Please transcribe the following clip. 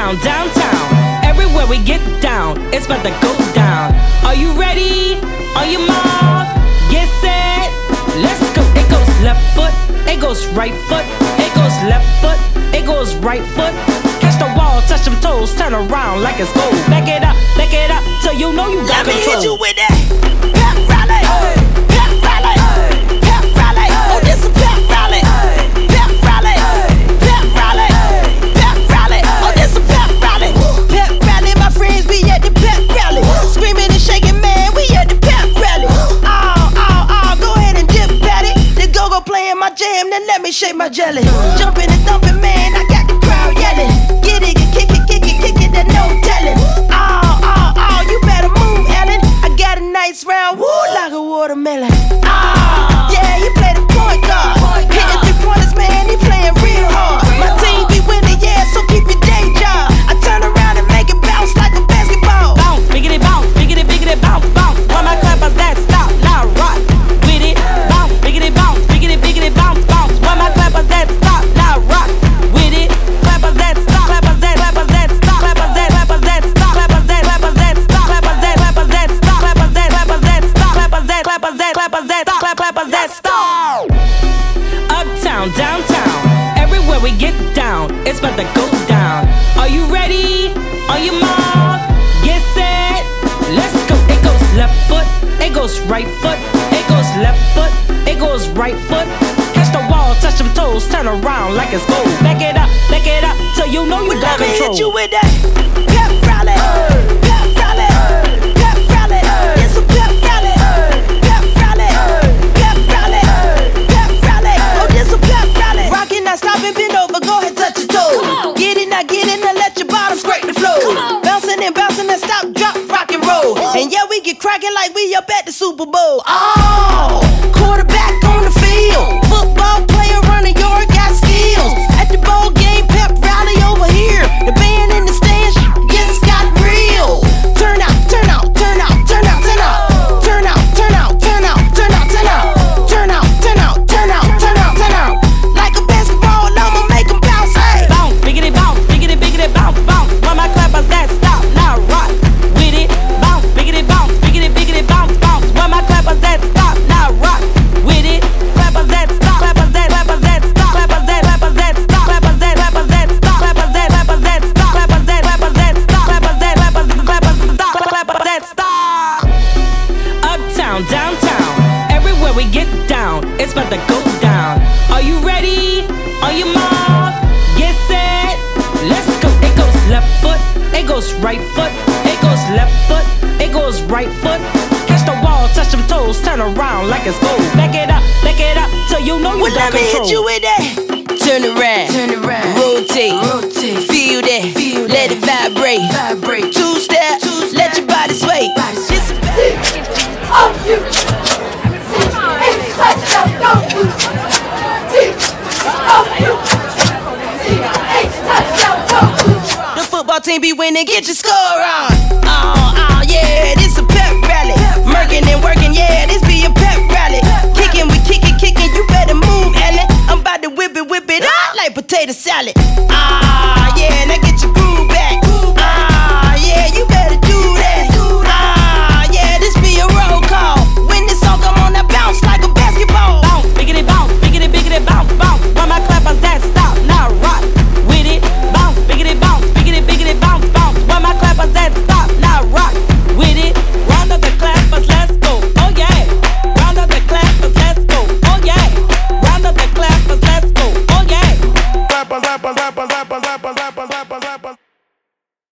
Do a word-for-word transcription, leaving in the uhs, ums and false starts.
Uptown, downtown, everywhere we get down, it's about to go down. Are you ready? On your mark, get set, let's go. It goes left foot, it goes right foot, it goes left foot, it goes right foot. Catch the wall, touch them toes, turn around like it's gold. Back it up, back it up, so you know you got Let me control. hit you with that pep rally, pep rally, pep rally. Oh, this a pep rally, pep rally, pep rally, pep rally. Oh, this a pep rally, pep rally. My friends, we at the pep rally, screaming and shaking, man, we at the pep rally. Oh, oh, oh, go ahead and dip at it. The go-go playing my jam, then let me shake my jelly. Jumping and thumping, man, I got the crowd yelling. Get it, kick it, kick it, kick it, there's no telling. Oh, oh, oh, you better move, Ellen. I got a nice round, woo, like a watermelon. Oh, yeah, you play the point guard. Hitting three pointers, man, he playing real hard. My team be winning, yeah, so keep your day job. I turn around and make it bounce like a basketball. Bounce, biggity bounce, biggity biggity bounce, bounce. Why my clappers that stop, now rock with it. Bounce, biggity bounce, biggity biggity bounce, bounce. Why my clappers that stop, now rock with it. Clappers that stop, clappers that, clappers that stop, clappers that, clappers that stop, clappers that, clappers that stop, clappers that, clappers that stop, clappers that, clappers that stop, clappers that, clappers that, clappers that stop, clappers that stop. Uptown, downtown, everywhere we get down, it's about to go down. Are you ready? On your mark, get set, let's go. It goes left foot, it goes right foot, it goes left foot, it goes right foot. Catch the wall, touch them toes, turn around like it's gold. Back it up, back it up, so you know you Well, got let me control. hit you with that pep rally, pep rally, pep rally. It's a pep rally, pep rally, pep rally, pep rally. Oh, this a pep rally. Rockin', not stopping, bend over, go ahead, touch your toes. Get it, not get it, now let your bottom scrape the floor. Bouncing and bouncing and stop, drop, rock and roll. And yeah, we get cracking like we up at the Super Bowl. Oh, quarterback on the field, football player running yard, got skills. At the ball game, pep rally over here. The band in the stands just got real. Turn out, turn out, turn out, turn out, turn out, turn out, turn out, turn out, turn out, turn out, turn out, turn out, turn out, turn out, turn out. Like a basketball, I'ma make 'em bounce. Hey, Bounce, biggity bounce, biggity biggity bounce, bounce. Why my clappers that stop, now rock with it. Bounce, biggity bounce, biggity biggity bounce, bounce. Why my clappers that stop, now rock with it. Clappers that stop, clappers that, clappers that stop, clappers that, clappers that stop, clappers that, clappers that stop, clappers that, clappers that stop, clappers that, clappers that stop, clappers that, clappers, clappers stop, clappers that stop. Uptown, downtown, everywhere we get down, it's about to go down. Are you ready? On your mark, get set, let's go. It goes left foot, it goes right foot, it goes left foot, it goes right foot. Catch the wall, touch them toes, turn around like it's gold. Back it up, back it up, so you know you well, got let me control. hit you with that. Turn around, turn around, rotate, rotate, feel that, feel let it vibrate, vibrate. Two step, Two step. Let your body sway. Body sway. This Oh, you! It's touchdown, don't you! Oh, you! It's touchdown, don't you! the football team be winning, get your score on. Oh, oh, yeah, this a pep rally. Merkin' and working, yeah, this be a pep rally. Kicking, we kicking, kicking, you better move, Ellen. I'm about to whip it, whip it up like potato salad. Ah.